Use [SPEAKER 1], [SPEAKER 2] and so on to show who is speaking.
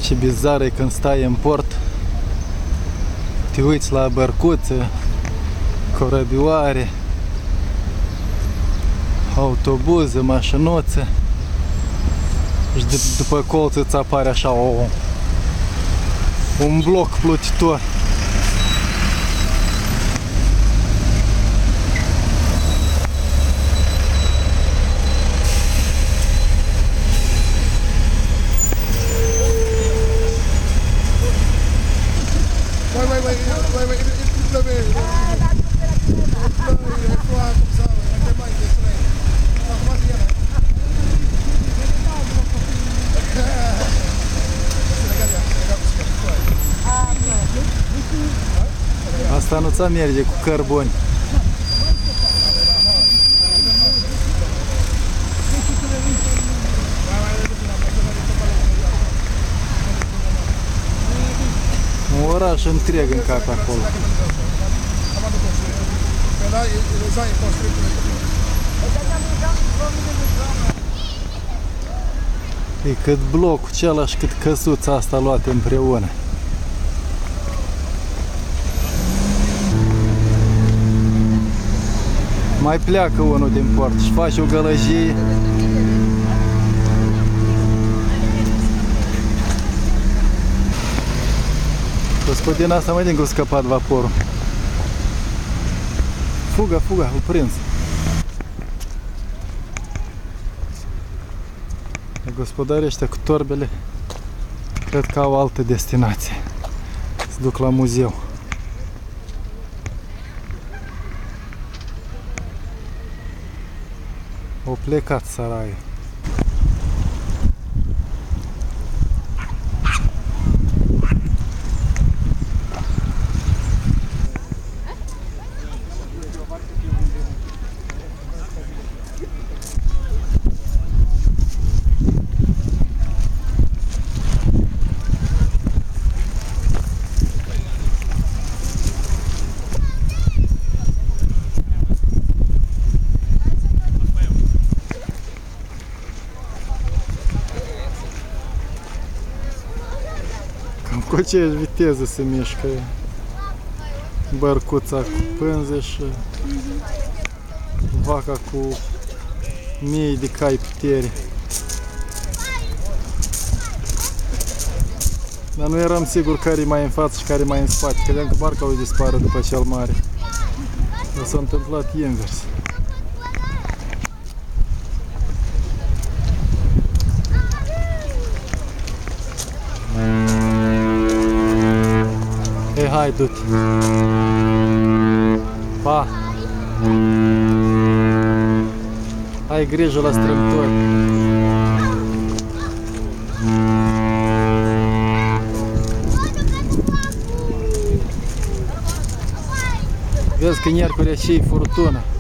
[SPEAKER 1] Ce bizar e când stai în port, te uiți la bărcuțe, corăbioare, autobuze, mașinuțe și după colț îți apare așa un bloc plutitor. Asta nu-ți merge cu cărbuni. Un oraș întreg în cap acolo. E cât blocul acela și cât căsuța asta luate împreună. Mai pleacă unul din port și face o gălăgie. Gospodina asta mai din că a scăpat vaporul. Fuga, fuga, o prins. Gospodarii ăștia cu torbele cred că au altă destinație. Se duc la muzeu. O plecat săraiul. Cu aceeași viteză se mișcă bărcuța cu pânze și vaca cu mii de cai putere. Dar nu eram sigur care e mai în față și care e mai în spate. Credeam că barca o dispare după cel mare. Dar s-a întâmplat invers. Hai, du-te! Pa! Ai grijă la strâmtori! Vezi că miercuri și e furtună.